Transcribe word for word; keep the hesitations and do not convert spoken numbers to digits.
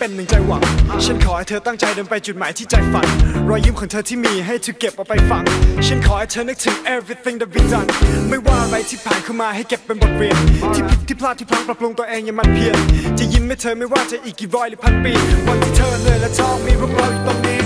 มหนึ่งใจหวังฉันขอให้เธอตั้งใจเดินไปจุดหมายที่ใจฝันรอยยิ้มของเธอที่มีให้เธอเก็บเอาไปฝังฉันขอให้เธอนึกถึง everything that we done ไม่ว่าอะไรที่ผ่านเข้ามาให้เก็บเป็นบทเรียนที่ผิดที่พลาดที่พลั้งปรับปรุงตัวเองอย่ามันเพียรจะยิ้มให้เธอไม่ว่าจะอีกกี่ร้อยหรือพันปีวันที่เธอเหนื่อยและท้อมีพวกเราอยู่ตรงนี้